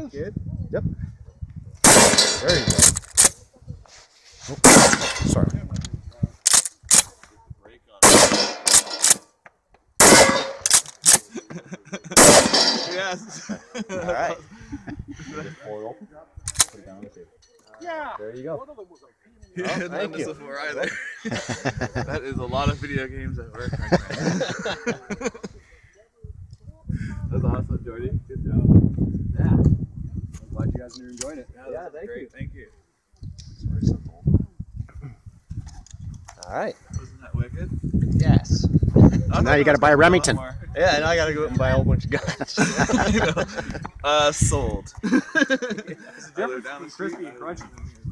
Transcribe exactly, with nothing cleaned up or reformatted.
Good. Yep. There you go. Oh, sorry. Yes. All right. Foil. Put it down the table. Yeah. There you go. He Oh, hadn't done thank this you. before either. That is a lot of video games at work right now. That's awesome, Jordy. Good job. Yeah. I'm glad you guys are enjoying it. Yeah, Yeah, thank great. you. Thank you. It's very simple. All right. Wasn't that wicked? Yes. So now you got to buy a Remington. Yeah, and I got to go out and buy a whole bunch of guns. You know, uh, sold. It's different from crispy and crunchy.